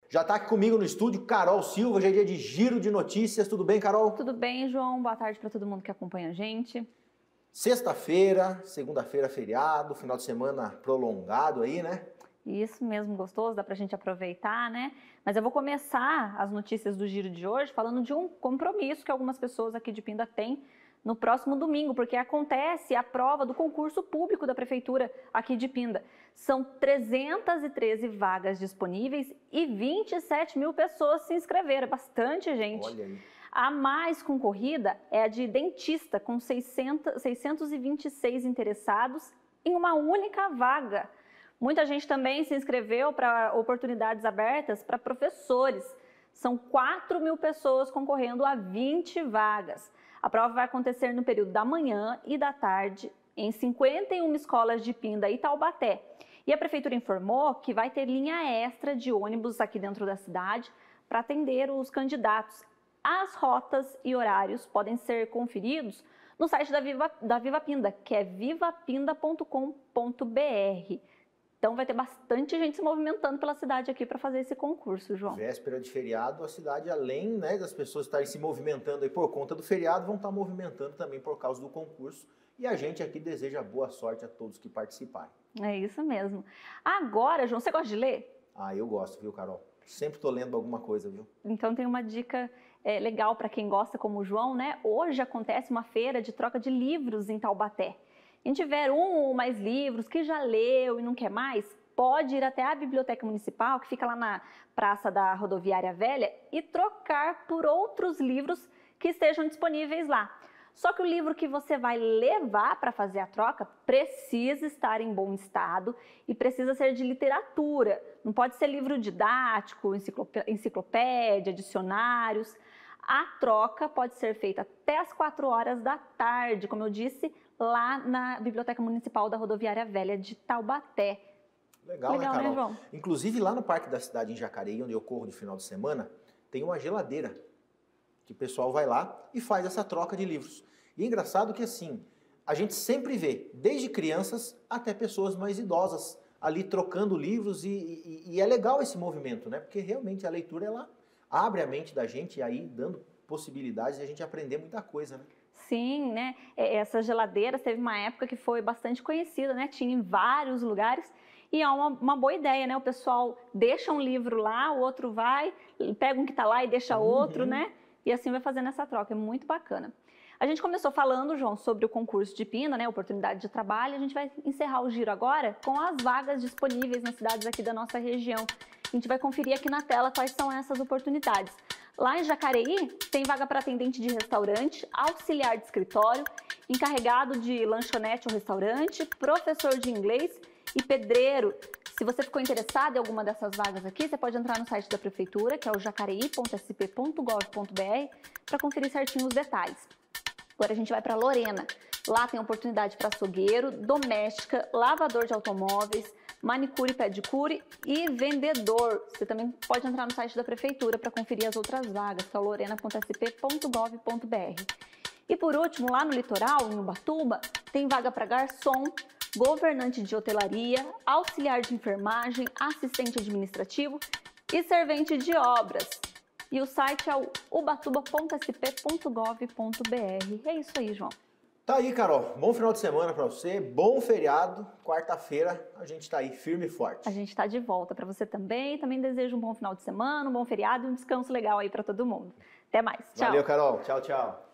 Já está aqui comigo no estúdio Carol Silva, já é dia de giro de notícias. Tudo bem, Carol? Tudo bem, João. Boa tarde para todo mundo que acompanha a gente. Sexta-feira, segunda-feira feriado, final de semana prolongado aí, né? Isso mesmo, gostoso, dá pra gente aproveitar, né? Mas eu vou começar as notícias do giro de hoje falando de um compromisso que algumas pessoas aqui de Pinda têm no próximo domingo, porque acontece a prova do concurso público da Prefeitura aqui de Pinda. São 313 vagas disponíveis e 27 mil pessoas se inscreveram, é bastante gente. Olha aí. A mais concorrida é a de dentista, com 626 interessados em uma única vaga. Muita gente também se inscreveu para oportunidades abertas para professores. São 4 mil pessoas concorrendo a 20 vagas. A prova vai acontecer no período da manhã e da tarde em 51 escolas de Pinda e Taubaté. E a Prefeitura informou que vai ter linha extra de ônibus aqui dentro da cidade para atender os candidatos. As rotas e horários podem ser conferidos no site da Viva Pinda, que é vivapinda.com.br. Então vai ter bastante gente se movimentando pela cidade aqui para fazer esse concurso, João. Véspera de feriado, a cidade, além, né, das pessoas estarem se movimentando aí por conta do feriado, vão estar movimentando também por causa do concurso. E a gente aqui deseja boa sorte a todos que participarem. É isso mesmo. Agora, João, você gosta de ler? Ah, eu gosto, viu, Carol? Sempre tô lendo alguma coisa, viu? Então tem uma dica legal para quem gosta como o João, né? Hoje acontece uma feira de troca de livros em Taubaté. Quem tiver um ou mais livros que já leu e não quer mais, pode ir até a Biblioteca Municipal, que fica lá na Praça da Rodoviária Velha, e trocar por outros livros que estejam disponíveis lá. Só que o livro que você vai levar para fazer a troca precisa estar em bom estado e precisa ser de literatura. Não pode ser livro didático, enciclopédia, dicionários. A troca pode ser feita até as 4 horas da tarde, como eu disse, lá na Biblioteca Municipal da Rodoviária Velha de Taubaté. Legal, né, Carol? Né, João? Inclusive, lá no Parque da Cidade, em Jacareí, onde eu corro de final de semana, tem uma geladeira, que o pessoal vai lá e faz essa troca de livros. E é engraçado que, assim, a gente sempre vê, desde crianças até pessoas mais idosas, ali trocando livros, e é legal esse movimento, né? Porque realmente a leitura, ela abre a mente da gente, e aí dando possibilidades de a gente aprender muita coisa, né? Sim, né? Essa geladeira teve uma época que foi bastante conhecida, né? Tinha em vários lugares e é uma boa ideia, né? O pessoal deixa um livro lá, o outro vai, pega um que tá lá e deixa outro, né? E assim vai fazendo essa troca, é muito bacana. A gente começou falando, João, sobre o concurso de Pinda, né? Oportunidade de trabalho. A gente vai encerrar o giro agora com as vagas disponíveis nas cidades aqui da nossa região. A gente vai conferir aqui na tela quais são essas oportunidades. Lá em Jacareí, tem vaga para atendente de restaurante, auxiliar de escritório, encarregado de lanchonete ou restaurante, professor de inglês e pedreiro. Se você ficou interessado em alguma dessas vagas aqui, você pode entrar no site da Prefeitura, que é o jacareí.sp.gov.br, para conferir certinho os detalhes. Agora a gente vai para Lorena. Lá tem oportunidade para açougueiro, doméstica, lavador de automóveis, manicure, pedicure e vendedor. Você também pode entrar no site da Prefeitura para conferir as outras vagas, que é o lorena.sp.gov.br. E por último, lá no litoral, em Ubatuba, tem vaga para garçom, governante de hotelaria, auxiliar de enfermagem, assistente administrativo e servente de obras. E o site é o ubatuba.sp.gov.br. É isso aí, João. Tá aí, Carol. Bom final de semana para você, bom feriado. Quarta-feira a gente tá aí firme e forte. A gente tá de volta para você também. Também desejo um bom final de semana, um bom feriado e um descanso legal aí para todo mundo. Até mais. Tchau. Valeu, Carol. Tchau, tchau.